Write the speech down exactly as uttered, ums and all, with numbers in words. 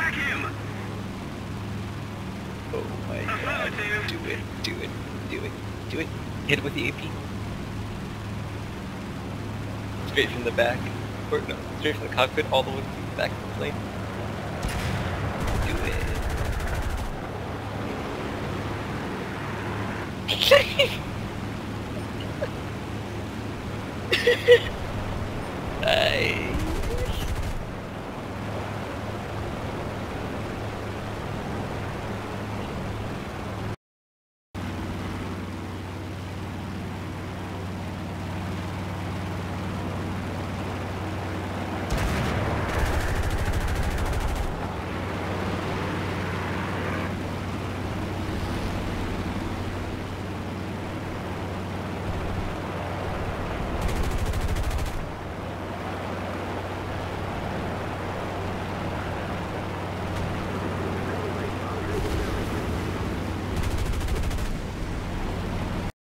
Oh my god. Do it, do it, do it, do it. Hit it with the A P. Straight from the back. Or no, straight from the cockpit all the way to the back of the plane. Do it. Nice.